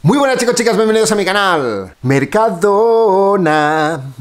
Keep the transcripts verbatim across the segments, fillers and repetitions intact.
Muy buenas chicos, chicas, bienvenidos a mi canal Mercadona,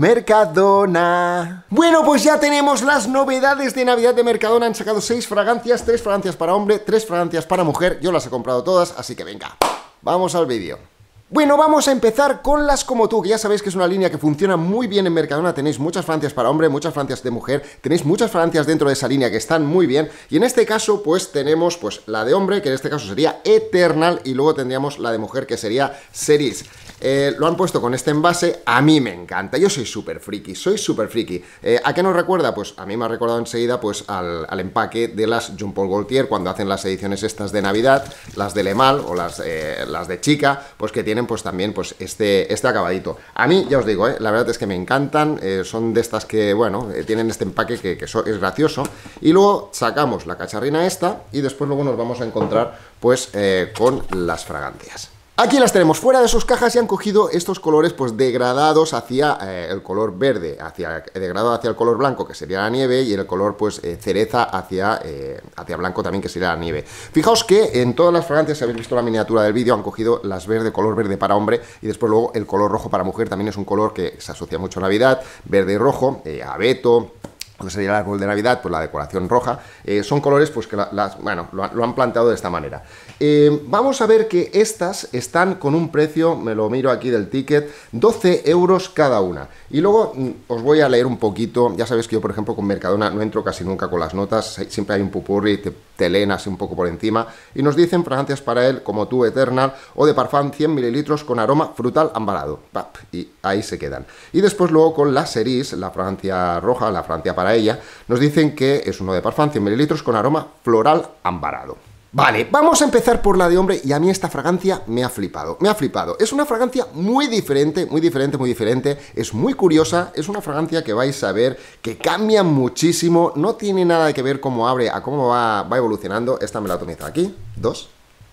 Mercadona. Bueno, pues ya tenemos las novedades de Navidad de Mercadona. Han sacado seis fragancias, tres fragancias para hombre, tres fragancias para mujer. Yo las he comprado todas, así que venga, vamos al vídeo. Bueno, vamos a empezar con las Como Tú, que ya sabéis que es una línea que funciona muy bien en Mercadona. Tenéis muchas fragancias para hombre, muchas fragancias de mujer, tenéis muchas fragancias dentro de esa línea que están muy bien. Y en este caso, pues tenemos pues la de hombre, que en este caso sería Eternal, y luego tendríamos la de mujer, que sería Cerise. Eh, lo han puesto con este envase, a mí me encanta, yo soy súper friki, soy súper friki. Eh, ¿A qué nos recuerda? Pues a mí me ha recordado enseguida pues al, al empaque de las Jean Paul Gaultier, cuando hacen las ediciones estas de Navidad, las de Le Mal o las, eh, las de Chica, pues que tienen pues también pues este, este acabadito. A mí, ya os digo, eh, la verdad es que me encantan, eh, son de estas que, bueno, eh, tienen este empaque que, que so, es gracioso. Y luego sacamos la cacharrina esta y después luego nos vamos a encontrar pues eh, con las fragancias. Aquí las tenemos fuera de sus cajas y han cogido estos colores pues degradados hacia eh, el color verde, hacia, degradado hacia el color blanco, que sería la nieve, y el color pues eh, cereza hacia, eh, hacia blanco también, que sería la nieve. Fijaos que en todas las fragancias, si habéis visto la miniatura del vídeo, han cogido las verde, color verde para hombre, y después luego el color rojo para mujer. También es un color que se asocia mucho a Navidad, verde y rojo, eh, abeto, que sería el árbol de Navidad, pues la decoración roja. Eh, son colores pues que la, las, bueno, lo, lo han planteado de esta manera. Eh, vamos a ver que estas están con un precio, me lo miro aquí del ticket, doce euros cada una. Y luego mm, os voy a leer un poquito. Ya sabéis que yo, por ejemplo, con Mercadona no entro casi nunca con las notas, siempre hay un pupurri, te, te leen así un poco por encima, y nos dicen fragancias para él, Como Tú, Eternal, o de Parfum cien mililitros con aroma frutal ambarado. Pap, y ahí se quedan. Y después luego con la Cerise, la fragancia roja, la fragancia para ella, nos dicen que es uno de Parfum cien mililitros con aroma floral ambarado. Vale, vamos a empezar por la de hombre, y a mí esta fragancia me ha flipado, me ha flipado. Es una fragancia muy diferente, muy diferente, muy diferente, es muy curiosa, es una fragancia que vais a ver que cambia muchísimo, no tiene nada que ver cómo abre a cómo va, va evolucionando. Esta me la atomizo aquí, dos.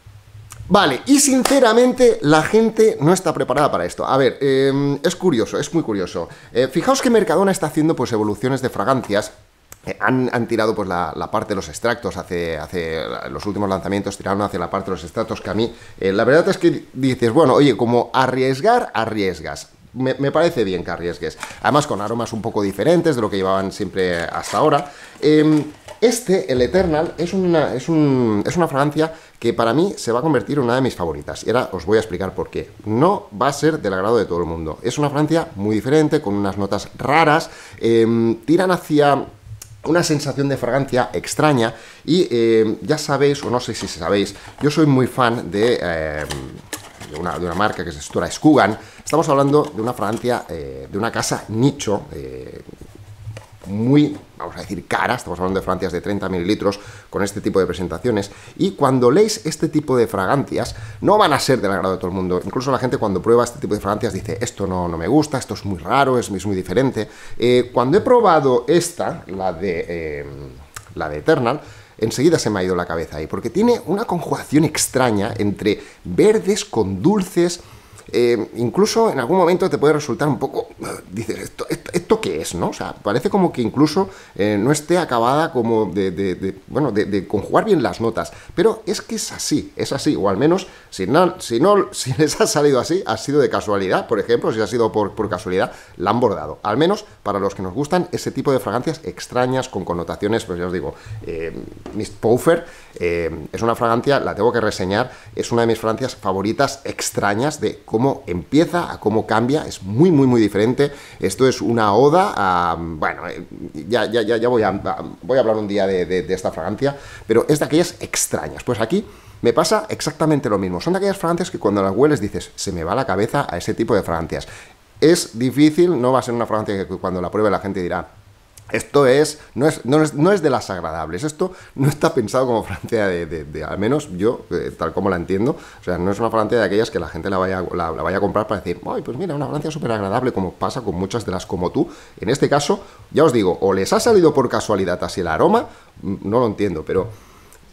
Vale, y sinceramente la gente no está preparada para esto. A ver, eh, es curioso, es muy curioso. Eh, fijaos que Mercadona está haciendo pues evoluciones de fragancias. Eh, han, han tirado pues la, la parte de los extractos, hace, hace los últimos lanzamientos tiraron hacia la parte de los extractos, que a mí, eh, la verdad es que dices, bueno, oye, como arriesgar, arriesgas. Me, me parece bien que arriesgues. Además con aromas un poco diferentes de lo que llevaban siempre hasta ahora. Eh, este, el Eternal, es una, es, un, es una fragancia que para mí se va a convertir en una de mis favoritas. Y ahora os voy a explicar por qué. No va a ser del agrado de todo el mundo. Es una fragancia muy diferente, con unas notas raras. Eh, tiran hacia una sensación de fragancia extraña. Y eh, ya sabéis, o no sé si sabéis, yo soy muy fan de... Eh, De una, de una marca que se titula Skugan. Estamos hablando de una fragancia, eh, de una casa nicho, eh, muy, vamos a decir, cara. Estamos hablando de fragancias de treinta mililitros con este tipo de presentaciones. Y cuando leéis este tipo de fragancias, no van a ser del agrado de todo el mundo. Incluso la gente, cuando prueba este tipo de fragancias, dice, esto no, no me gusta, esto es muy raro, es, es muy diferente. Eh, cuando he probado esta, la de, eh, la de Eternal, enseguida se me ha ido la cabeza ahí, porque tiene una conjugación extraña entre verdes con dulces. Eh, incluso en algún momento te puede resultar un poco, dices, ¿esto, esto, esto qué es? ¿No? O sea, parece como que incluso eh, no esté acabada como de, de, de bueno, de, de conjugar bien las notas, pero es que es así, es así, o al menos, si no, si no, si les ha salido así, ha sido de casualidad. Por ejemplo, si ha sido por, por casualidad, la han bordado, al menos para los que nos gustan ese tipo de fragancias extrañas, con connotaciones, pues ya os digo, eh, Miss Pfeffer, eh, es una fragancia, la tengo que reseñar, es una de mis fragancias favoritas, extrañas, de cómo cómo empieza a cómo cambia, es muy, muy, muy diferente. Esto es una oda a... Bueno, ya, ya, ya, ya voy, a, a, voy a hablar un día de, de, de esta fragancia, pero es de aquellas extrañas. Pues aquí me pasa exactamente lo mismo. Son de aquellas fragancias que cuando las hueles dices, se me va la cabeza a ese tipo de fragancias. Es difícil, no va a ser una fragancia que cuando la pruebe la gente dirá, esto es no, es, no, es, no es de las agradables, esto no está pensado como fragancia de, de, de, al menos yo, eh, tal como la entiendo, o sea, no es una fragancia de aquellas que la gente la vaya, la, la vaya a comprar para decir, ay, pues mira, una fragancia súper agradable, como pasa con muchas de las Como Tú. En este caso, ya os digo, o les ha salido por casualidad así el aroma, no lo entiendo, pero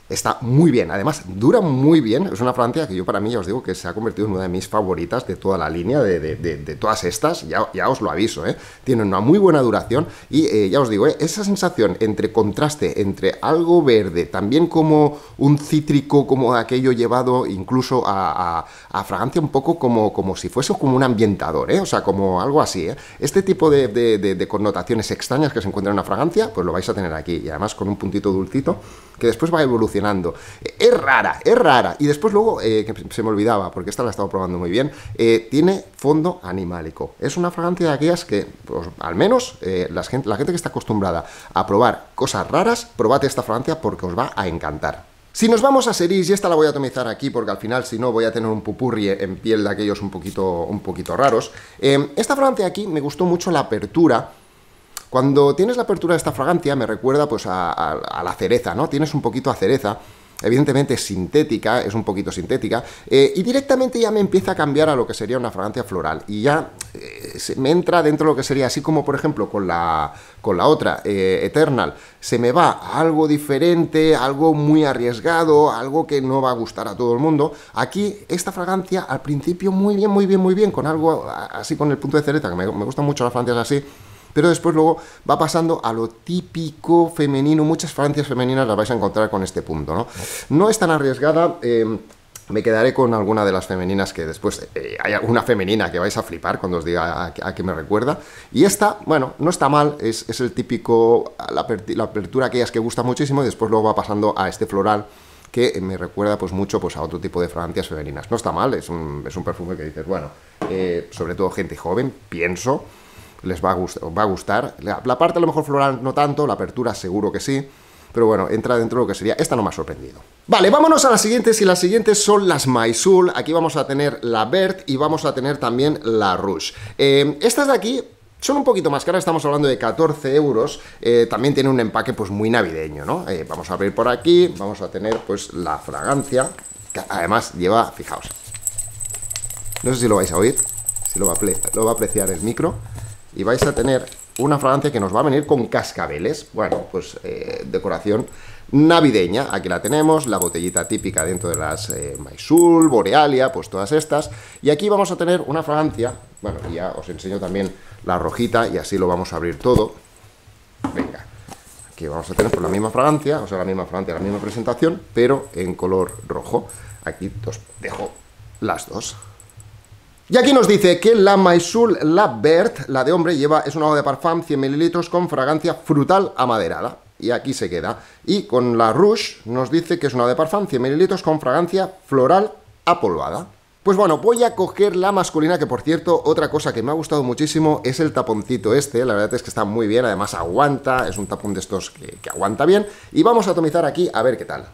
Está muy bien, además dura muy bien. Es una fragancia que yo para mí ya os digo que se ha convertido en una de mis favoritas de toda la línea, de, de, de, de todas estas, ya, ya os lo aviso, ¿eh? Tiene una muy buena duración y eh, ya os digo, ¿eh? Esa sensación entre contraste, entre algo verde, también como un cítrico, como aquello llevado incluso a, a, a fragancia un poco como, como si fuese como un ambientador, ¿eh? O sea, como algo así, ¿eh? Este tipo de, de, de, de connotaciones extrañas que se encuentran en una fragancia, pues lo vais a tener aquí, y además con un puntito dulcito, que después va evolucionando. Es rara, es rara. Y después luego, eh, que se me olvidaba, porque esta la he estado probando muy bien, eh, tiene fondo animálico. Es una fragancia de aquellas que, pues, al menos, eh, la, gente, la gente que está acostumbrada a probar cosas raras, probad esta fragancia porque os va a encantar. Si nos vamos a Cerise, y esta la voy a atomizar aquí porque al final, si no, voy a tener un pupurri en piel de aquellos un poquito, un poquito raros. Eh, esta fragancia aquí me gustó mucho la apertura. Cuando tienes la apertura de esta fragancia me recuerda pues a, a, a la cereza, ¿no? Tienes un poquito a cereza, evidentemente es sintética, es un poquito sintética, eh, y directamente ya me empieza a cambiar a lo que sería una fragancia floral, y ya eh, se me entra dentro de lo que sería, así como por ejemplo con la, con la otra, eh, Eternal, se me va a algo diferente, algo muy arriesgado, algo que no va a gustar a todo el mundo. Aquí esta fragancia al principio muy bien, muy bien, muy bien, con algo así con el punto de cereza, que me, me gustan mucho las fragancias así, pero después luego va pasando a lo típico femenino. Muchas fragancias femeninas las vais a encontrar con este punto, ¿no? No es tan arriesgada. Eh, me quedaré con alguna de las femeninas que después... Eh, hay alguna femenina que vais a flipar cuando os diga a, a qué me recuerda. Y esta, bueno, no está mal. Es, es el típico... La, la apertura aquellas que gusta muchísimo y después luego va pasando a este floral que me recuerda pues mucho pues a otro tipo de fragancias femeninas. No está mal, es un, es un perfume que dices, bueno, eh, sobre todo gente joven, pienso... les va a gustar, va a gustar. La, la parte a lo mejor floral no tanto, la apertura seguro que sí, pero bueno, entra dentro de lo que sería, esta no me ha sorprendido. Vale, vámonos a las siguientes, y las siguientes son las Maison. Aquí vamos a tener la Vert y vamos a tener también la Rouge. Eh, estas de aquí son un poquito más caras, estamos hablando de catorce euros, eh, también tiene un empaque pues muy navideño, ¿no? Eh, vamos a abrir por aquí, vamos a tener pues la fragancia, que además lleva, fijaos, no sé si lo vais a oír, si lo va a, lo va a apreciar el micro. Y vais a tener una fragancia que nos va a venir con cascabeles. Bueno, pues eh, decoración navideña. Aquí la tenemos, la botellita típica dentro de las eh, Maison, Borealia, pues todas estas. Y aquí vamos a tener una fragancia. Bueno, y ya os enseño también la rojita y así lo vamos a abrir todo. Venga, aquí vamos a tener pues la misma fragancia, o sea, la misma fragancia, la misma presentación, pero en color rojo. Aquí os dejo las dos. Y aquí nos dice que la Maison La Vert, la de hombre, lleva, es una hoja de parfum, cien mililitros con fragancia frutal amaderada. Y aquí se queda. Y con la Rouge nos dice que es una hoja de parfum, cien mililitros con fragancia floral apolvada. Pues bueno, voy a coger la masculina, que por cierto, otra cosa que me ha gustado muchísimo es el taponcito este. La verdad es que está muy bien, además aguanta, es un tapón de estos que, que aguanta bien. Y vamos a atomizar aquí a ver qué tal.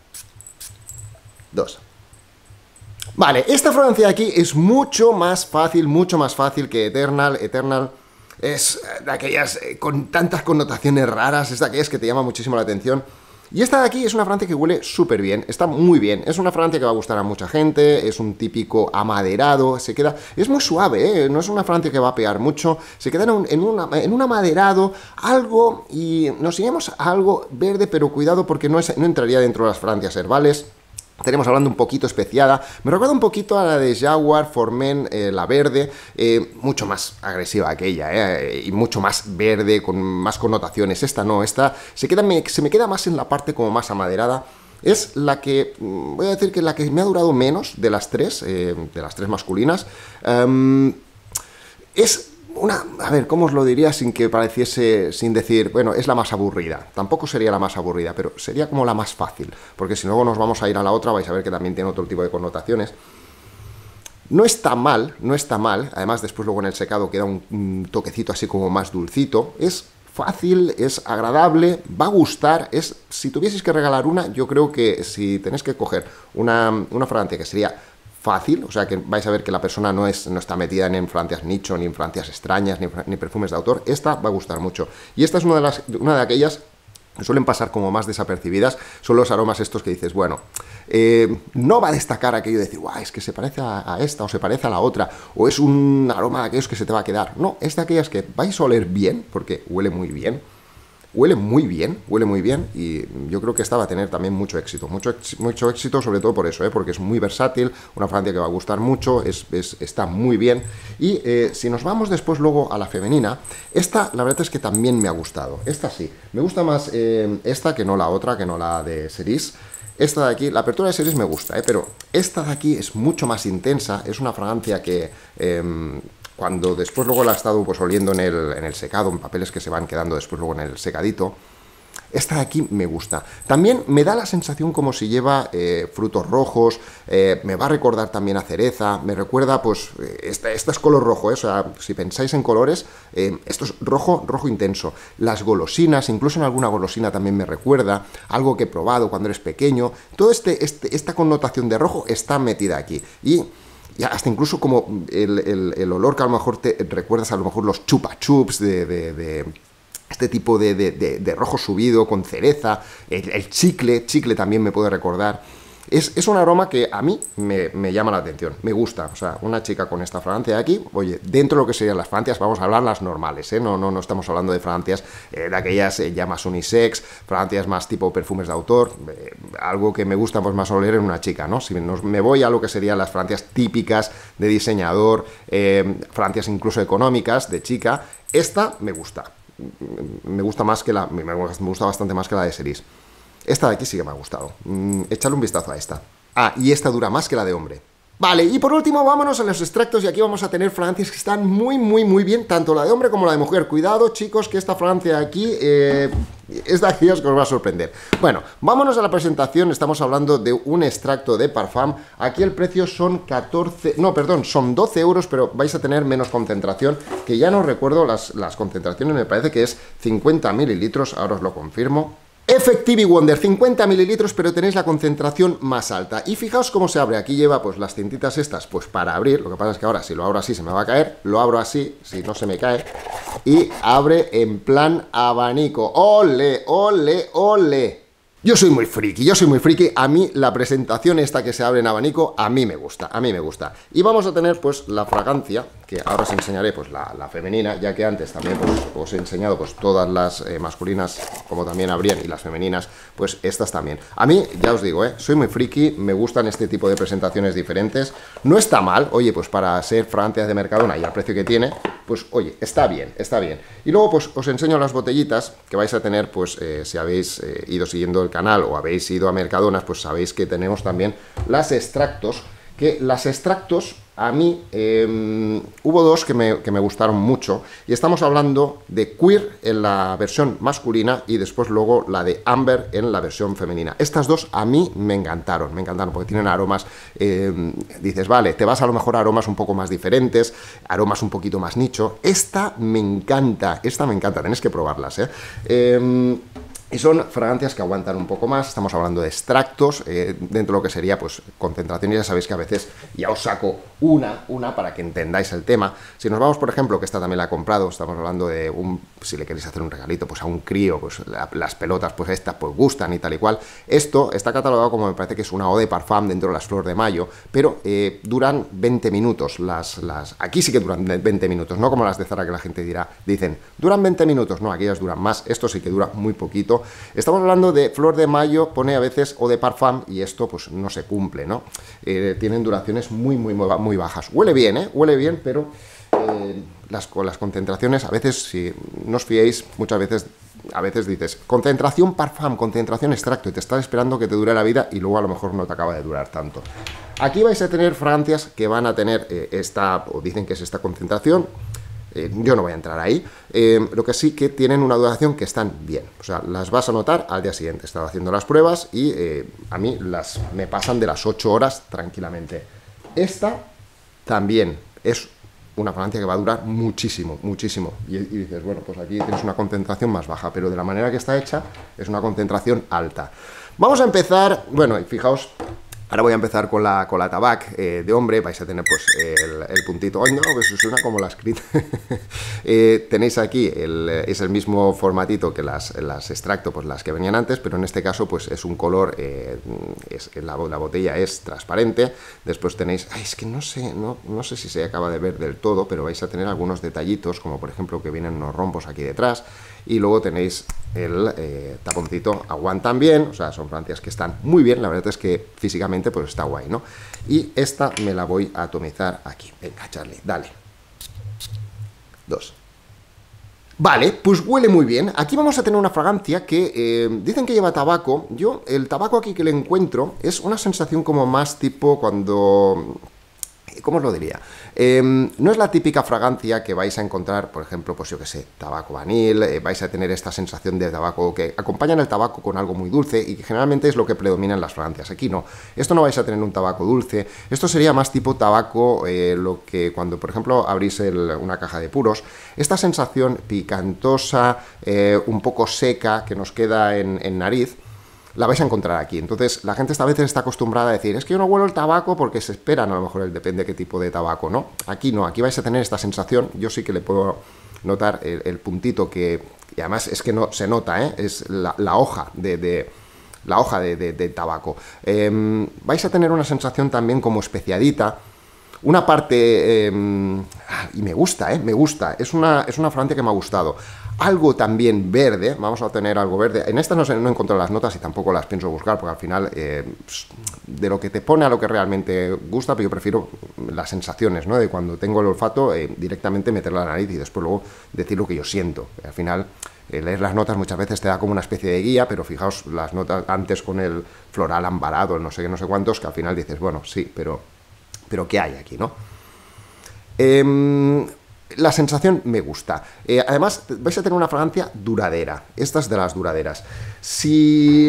Dos. Vale, esta fragancia de aquí es mucho más fácil, mucho más fácil que Eternal. Eternal es de aquellas eh, con tantas connotaciones raras, es de aquellas que te llama muchísimo la atención. Y esta de aquí es una fragancia que huele súper bien, está muy bien. Es una fragancia que va a gustar a mucha gente, es un típico amaderado, se queda... Es muy suave, ¿eh? No es una fragancia que va a pegar mucho, se queda en un, en una, en un amaderado, algo, y nos iremos a algo verde, pero cuidado porque no, es, no entraría dentro de las fragancias herbales. Tenemos hablando un poquito especiada, me recuerda un poquito a la de Jaguar For Men, eh, la verde, eh, mucho más agresiva aquella, eh, y mucho más verde, con más connotaciones. Esta no, esta se, queda, me, se me queda más en la parte como más amaderada. Es la que, voy a decir que la que me ha durado menos de las tres, eh, de las tres masculinas. Um, es... Una, a ver, ¿cómo os lo diría sin que pareciese, sin decir, bueno, es la más aburrida? Tampoco sería la más aburrida, pero sería como la más fácil, porque si luego nos vamos a ir a la otra, vais a ver que también tiene otro tipo de connotaciones. No está mal, no está mal, además después luego en el secado queda un, un toquecito así como más dulcito, es fácil, es agradable, va a gustar, es, si tuvieseis que regalar una, yo creo que si tenéis que coger una, una fragancia que sería fácil, o sea que vais a ver que la persona no, es, no está metida en fragancias nicho, ni en fragancias extrañas, ni, ni perfumes de autor, esta va a gustar mucho. Y esta es una de, las, una de aquellas que suelen pasar como más desapercibidas, son los aromas estos que dices, bueno, eh, no va a destacar aquello de decir, guau, es que se parece a, a esta o se parece a la otra, o es un aroma de aquellos que se te va a quedar. No, es de aquellas que vais a oler bien, porque huele muy bien, Huele muy bien, huele muy bien y yo creo que esta va a tener también mucho éxito, mucho, mucho éxito sobre todo por eso, ¿eh? Porque es muy versátil, una fragancia que va a gustar mucho, es, es, está muy bien. Y eh, si nos vamos después luego a la femenina, esta la verdad es que también me ha gustado, esta sí, me gusta más eh, esta que no la otra, que no la de Cerise. Esta de aquí, la apertura de Cerise me gusta, ¿eh? Pero esta de aquí es mucho más intensa, es una fragancia que... Eh, cuando después luego la he estado pues oliendo en el, en el secado, en papeles que se van quedando después luego en el secadito, esta de aquí me gusta. También me da la sensación como si lleva eh, frutos rojos, eh, me va a recordar también a cereza, me recuerda pues, esta, esta es color rojo, ¿eh? O sea, si pensáis en colores, eh, esto es rojo, rojo intenso. Las golosinas, incluso en alguna golosina también me recuerda, algo que he probado cuando eres pequeño, todo este, este, esta connotación de rojo está metida aquí. Y... ya hasta incluso como el, el, el olor que a lo mejor te recuerdas, a lo mejor los chupa chups de, de, de este tipo de, de, de, de rojo subido con cereza, el, el chicle, chicle también me puede recordar. Es, es un aroma que a mí me, me llama la atención, me gusta. O sea, una chica con esta fragancia de aquí, oye, dentro de lo que serían las fragancias, vamos a hablar las normales, ¿eh? No, no, no estamos hablando de fragancias eh, de aquellas eh, ya más unisex, fragancias más tipo perfumes de autor, eh, algo que me gusta pues más oler en una chica, ¿no? Si nos, me voy a lo que serían las fragancias típicas de diseñador, eh, fragancias incluso económicas de chica, esta me gusta. Me gusta más que la, me gusta bastante más que la de Cerise. Esta de aquí sí que me ha gustado. Mm, échale un vistazo a esta. Ah, y esta dura más que la de hombre. Vale, y por último vámonos a los extractos y aquí vamos a tener fragancias que están muy, muy, muy bien, tanto la de hombre como la de mujer. Cuidado, chicos, que esta fragancia de aquí eh, es de aquellos que os va a sorprender. Bueno, vámonos a la presentación. Estamos hablando de un extracto de Parfum. Aquí el precio son catorce... No, perdón, son doce euros, pero vais a tener menos concentración, que ya no recuerdo las, las concentraciones, me parece que es cincuenta mililitros, ahora os lo confirmo. Effective Wonder, cincuenta mililitros, pero tenéis la concentración más alta. Y fijaos cómo se abre. Aquí lleva pues las cintitas estas pues para abrir. Lo que pasa es que ahora si lo abro así se me va a caer. Lo abro así, si no se me cae. Y abre en plan abanico. ¡Ole, ole, ole! Yo soy muy friki, yo soy muy friki. A mí la presentación esta que se abre en abanico, a mí me gusta, a mí me gusta. Y vamos a tener pues la fragancia, que ahora os enseñaré pues la, la femenina, ya que antes también pues, os he enseñado pues todas las eh, masculinas, como también abrían, y las femeninas, pues estas también. A mí, ya os digo, eh, soy muy friki, me gustan este tipo de presentaciones diferentes. No está mal, oye, pues para ser fragancias de Mercadona y al precio que tiene, pues oye, está bien, está bien. Y luego pues os enseño las botellitas que vais a tener, pues eh, si habéis eh, ido siguiendo el canal o habéis ido a Mercadonas, pues sabéis que tenemos también las extractos, que las extractos a mí eh, hubo dos que me, que me gustaron mucho, y estamos hablando de Queer en la versión masculina y después luego la de Amber en la versión femenina. Estas dos a mí me encantaron, me encantaron porque tienen aromas, eh, dices, vale, te vas a lo mejor a aromas un poco más diferentes, aromas un poquito más nicho. Esta me encanta, esta me encanta, tenéis que probarlas, ¿eh? eh Y son fragancias que aguantan un poco más. Estamos hablando de extractos, eh, dentro de lo que sería pues concentraciones. Ya sabéis que a veces ya os saco una, una para que entendáis el tema. Si nos vamos, por ejemplo, que esta también la he comprado, estamos hablando de un, si le queréis hacer un regalito pues a un crío, pues la, las pelotas, pues estas pues gustan y tal y cual. Esto está catalogado como, me parece que es una eau de parfum dentro de las flores de mayo, pero eh, duran veinte minutos. Las, las, aquí sí que duran veinte minutos, no como las de Zara que la gente dirá, dicen, duran veinte minutos, no, aquellas duran más. Esto sí que dura muy poquito. Estamos hablando de flor de mayo, pone a veces eau de parfum y esto pues no se cumple, ¿no? Eh, tienen duraciones muy, muy, muy bajas. Huele bien, ¿eh? Huele bien, pero eh, las, las concentraciones, a veces, si no os fiéis, muchas veces, a veces dices, concentración parfum, concentración extracto, y te estás esperando que te dure la vida y luego a lo mejor no te acaba de durar tanto. Aquí vais a tener fragancias que van a tener eh, esta, o dicen que es esta concentración. Eh, yo no voy a entrar ahí, eh, lo que sí que tienen una duración que están bien, o sea, las vas a notar al día siguiente. He estado haciendo las pruebas y eh, a mí las me pasan de las ocho horas tranquilamente. Esta también es una fragancia que va a durar muchísimo, muchísimo, y, y dices, bueno, pues aquí tienes una concentración más baja, pero de la manera que está hecha es una concentración alta. Vamos a empezar, bueno, y fijaos. Ahora voy a empezar con la, con la tabac eh, de hombre. Vais a tener pues el, el puntito. ¡Ay, no! Pues suena como la escrita. eh, tenéis aquí, el, es el mismo formatito que las, las extracto, pues las que venían antes, pero en este caso pues es un color, eh, es, la, la botella es transparente. Después tenéis, ay, es que no sé, no, no sé si se acaba de ver del todo, pero vais a tener algunos detallitos, como por ejemplo que vienen unos rombos aquí detrás. Y luego tenéis el eh, taponcito aguantan bien, o sea, son fragancias que están muy bien, la verdad es que físicamente pues está guay, ¿no? Y esta me la voy a atomizar aquí. Venga, Charlie, dale. Dos. Vale, pues huele muy bien. Aquí vamos a tener una fragancia que eh, dicen que lleva tabaco. Yo, el tabaco aquí que le encuentro es una sensación como más tipo cuando... ¿Cómo os lo diría? Eh, no es la típica fragancia que vais a encontrar, por ejemplo, pues yo que sé, tabaco vanil, eh, vais a tener esta sensación de tabaco que acompañan el tabaco con algo muy dulce y que generalmente es lo que predomina en las fragancias. Aquí no, esto no vais a tener un tabaco dulce, esto sería más tipo tabaco, eh, lo que cuando, por ejemplo, abrís el, una caja de puros, esta sensación picantosa, eh, un poco seca que nos queda en, en nariz, la vais a encontrar aquí. Entonces, la gente esta vez está acostumbrada a decir, es que yo no huelo el tabaco porque se esperan, a lo mejor, el depende qué tipo de tabaco, ¿no? Aquí no, aquí vais a tener esta sensación, yo sí que le puedo notar el, el puntito que, y además es que no se nota, ¿eh? Es la, la hoja de... de la hoja de, de, de tabaco. Eh, vais a tener una sensación también como especiadita, una parte... Eh, y me gusta, ¿eh? Me gusta, es una, es una fragancia que me ha gustado. Algo también verde, vamos a tener algo verde. En esta no, sé, no encontré las notas y tampoco las pienso buscar, porque al final eh, de lo que te pone a lo que realmente gusta, pero yo prefiero las sensaciones, ¿no? De cuando tengo el olfato, eh, directamente meterla a la nariz y después luego decir lo que yo siento. Al final, eh, leer las notas muchas veces te da como una especie de guía, pero fijaos las notas antes con el floral ambarado, el no sé qué, no sé cuántos, que al final dices, bueno, sí, pero, pero ¿qué hay aquí, no? Eh... La sensación me gusta. Eh, además, vais a tener una fragancia duradera. Esta es de las duraderas. Si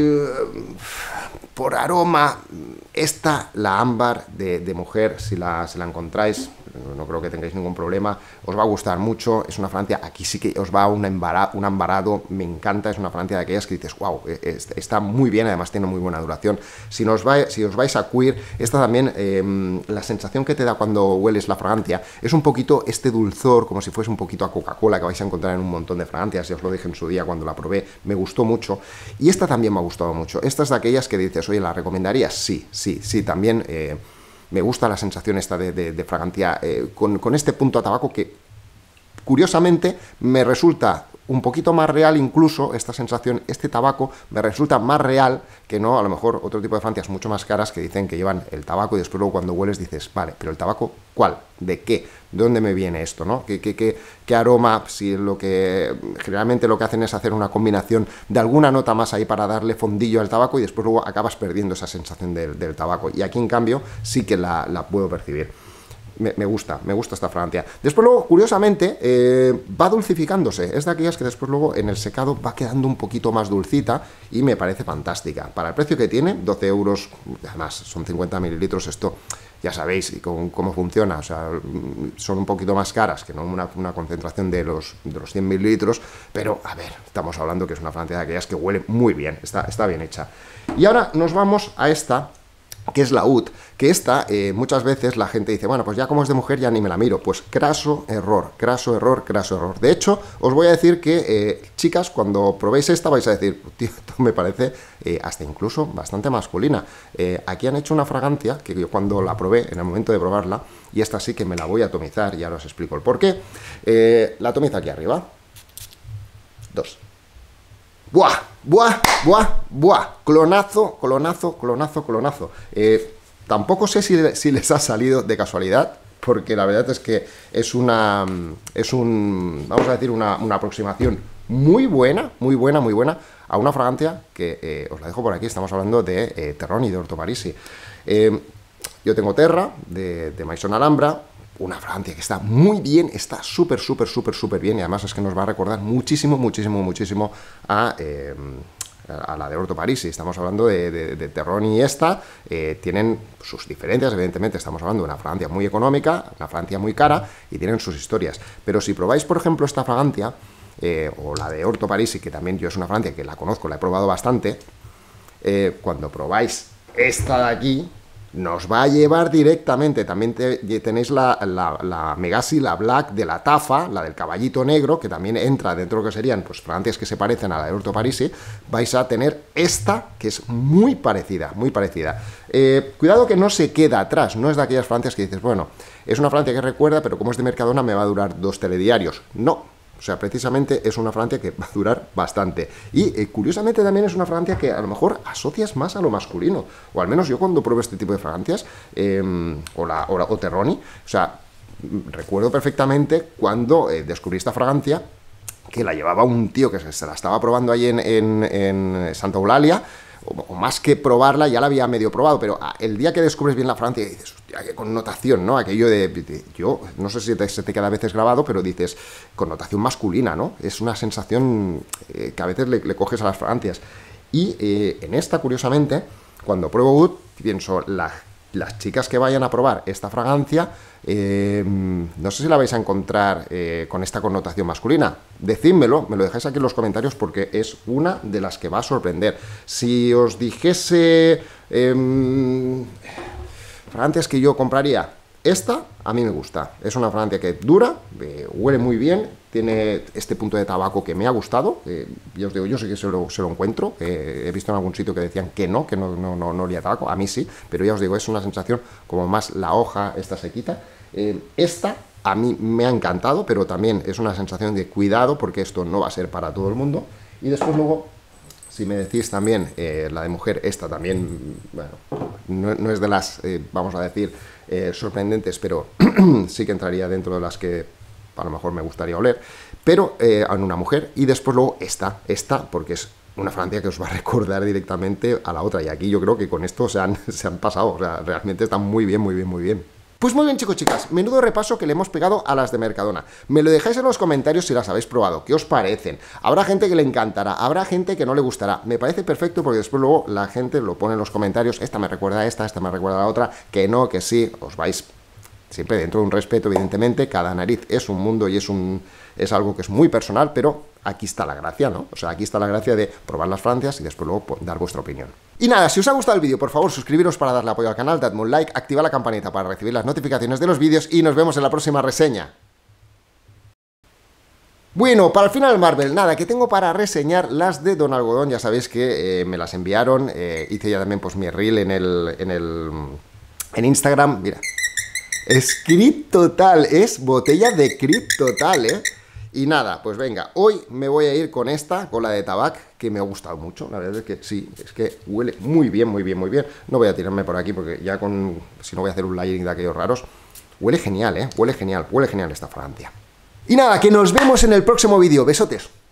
por aroma, esta, la ámbar de, de mujer, si la, si la encontráis, no creo que tengáis ningún problema, os va a gustar mucho. Es una fragancia, aquí sí que os va un, embara, un ambarado, me encanta. Es una fragancia de aquellas que dices, wow, está muy bien, además tiene muy buena duración. Si, nos va, si os vais a queer, esta también, eh, la sensación que te da cuando hueles la fragancia es un poquito este dulzor, como si fuese un poquito a Coca-Cola, que vais a encontrar en un montón de fragancias, ya os lo dije en su día cuando la probé, me gustó mucho. Y esta también me ha gustado mucho. Esta es de aquellas que dices, oye, ¿la recomendarías? Sí, sí, sí, también... Eh, me gusta la sensación esta de, de, de fragancia eh, con, con este punto a tabaco que, curiosamente, me resulta un poquito más real incluso, esta sensación, este tabaco, me resulta más real que no, a lo mejor, otro tipo de fragancias mucho más caras que dicen que llevan el tabaco y después luego cuando hueles dices, vale, pero el tabaco, ¿cuál? ¿De qué? ¿De dónde me viene esto, no? ¿Qué, qué, qué, qué aroma? Si lo que, generalmente lo que hacen es hacer una combinación de alguna nota más ahí para darle fondillo al tabaco y después luego acabas perdiendo esa sensación del, del tabaco. Y aquí, en cambio, sí que la, la puedo percibir. Me, me gusta, me gusta esta fragancia. Después luego, curiosamente, eh, va dulcificándose. Es de aquellas que después luego en el secado va quedando un poquito más dulcita y me parece fantástica. Para el precio que tiene, doce euros, además son cincuenta mililitros, esto ya sabéis y con, cómo funciona. O sea, son un poquito más caras que no una, una concentración de los, de los cien mililitros, pero a ver, estamos hablando que es una fragancia de aquellas que huele muy bien, está, está bien hecha. Y ahora nos vamos a esta, que es la Oud, que esta, eh, muchas veces la gente dice, bueno, pues ya como es de mujer ya ni me la miro. Pues craso error, craso error, craso error. De hecho, os voy a decir que, eh, chicas, cuando probéis esta vais a decir, tío, esto me parece eh, hasta incluso bastante masculina. Eh, aquí han hecho una fragancia, que yo cuando la probé, en el momento de probarla, y esta sí que me la voy a atomizar, y ahora os explico el por qué. Eh, la atomizo aquí arriba. Dos. ¡Buah! ¡Buah! ¡Buah! ¡Buah! Clonazo, clonazo, clonazo, clonazo. Eh, tampoco sé si, si les ha salido de casualidad, porque la verdad es que es una... es un... vamos a decir, una, una aproximación muy buena, muy buena, muy buena, a una fragancia que, eh, os la dejo por aquí, estamos hablando de eh, Terroni, de Orto Parisi. Eh, yo tengo Terra, de, de Maison Alhambra, una fragancia que está muy bien, está súper, súper, súper, súper bien, y además es que nos va a recordar muchísimo, muchísimo, muchísimo a, eh, a la de Orto Parisi. Estamos hablando de, de, de Terroni y esta, eh, tienen sus diferencias, evidentemente estamos hablando de una fragancia muy económica, una fragancia muy cara, y tienen sus historias. Pero si probáis, por ejemplo, esta fragancia, eh, o la de Orto Parisi, que también yo es una fragancia que la conozco, la he probado bastante, eh, cuando probáis esta de aquí, nos va a llevar directamente, también te, tenéis la, la, la Megasi, la Black de la Tafa, la del caballito negro, que también entra dentro de lo que serían pues fragancias que se parecen a la de Orto Parisi. Vais a tener esta, que es muy parecida, muy parecida. Eh, cuidado que no se queda atrás, no es de aquellas fragancias que dices, bueno, es una fragancia que recuerda, pero como es de Mercadona me va a durar dos telediarios. No, O sea, precisamente es una fragancia que va a durar bastante. Y eh, curiosamente también es una fragancia que a lo mejor asocias más a lo masculino. O al menos yo cuando pruebo este tipo de fragancias, eh, o, la, o, la, o Terroni, o sea, recuerdo perfectamente cuando eh, descubrí esta fragancia, que la llevaba un tío que se la estaba probando ahí en, en, en Santa Eulalia, o, o más que probarla, ya la había medio probado, pero el día que descubres bien la fragancia y dices, hostia, qué connotación, ¿no? Aquello de, de yo, no sé si te, se te queda a veces grabado, pero dices, connotación masculina, ¿no? Es una sensación eh, que a veces le, le coges a las fragancias. Y eh, en esta, curiosamente, cuando pruebo Oud, pienso, la las chicas que vayan a probar esta fragancia, eh, no sé si la vais a encontrar eh, con esta connotación masculina. Decídmelo, me lo dejáis aquí en los comentarios porque es una de las que va a sorprender. Si os dijese eh, fragancias que yo compraría, esta a mí me gusta. Es una fragancia que dura, eh, huele muy bien, tiene este punto de tabaco que me ha gustado. Eh, ya os digo, yo sí que se lo, se lo encuentro. Eh, he visto en algún sitio que decían que no, que no, no, no, no olía tabaco. A mí sí, pero ya os digo, es una sensación como más la hoja, esta sequita. Eh, esta a mí me ha encantado, pero también es una sensación de cuidado porque esto no va a ser para todo el mundo. Y después luego, si me decís también, eh, la de mujer, esta también, bueno, no, no es de las, eh, vamos a decir, eh, sorprendentes, pero sí que entraría dentro de las que a lo mejor me gustaría oler, pero eh, en una mujer. Y después luego esta, esta, porque es una fragancia que os va a recordar directamente a la otra. Y aquí yo creo que con esto se han, se han pasado, o sea, realmente están muy bien, muy bien, muy bien. Pues muy bien, chicos, chicas, menudo repaso que le hemos pegado a las de Mercadona. Me lo dejáis en los comentarios si las habéis probado, qué os parecen. Habrá gente que le encantará, habrá gente que no le gustará. Me parece perfecto porque después luego la gente lo pone en los comentarios, esta me recuerda a esta, esta me recuerda a la otra, que no, que sí, os vais siempre dentro de un respeto, evidentemente. Cada nariz es un mundo y es, un, es algo que es muy personal, pero aquí está la gracia, ¿no? O sea, aquí está la gracia de probar las fragancias y después luego pues, dar vuestra opinión. Y nada, si os ha gustado el vídeo, por favor, suscribiros para darle apoyo al canal, dadme un like, activa la campanita para recibir las notificaciones de los vídeos y nos vemos en la próxima reseña. Bueno, para el final Marvel, nada, que tengo para reseñar las de Don Algodón. Ya sabéis que eh, me las enviaron, eh, hice ya también pues mi reel en el, en el en Instagram, mira. Es Creed total, es botella de Creed total, ¿eh? Y nada, pues venga, hoy me voy a ir con esta, con la de Tabac, que me ha gustado mucho. La verdad es que sí, es que huele muy bien, muy bien, muy bien. No voy a tirarme por aquí porque ya con... si no voy a hacer un layering de aquellos raros. Huele genial, ¿eh? Huele genial, huele genial esta fragancia. Y nada, que nos vemos en el próximo vídeo. Besotes.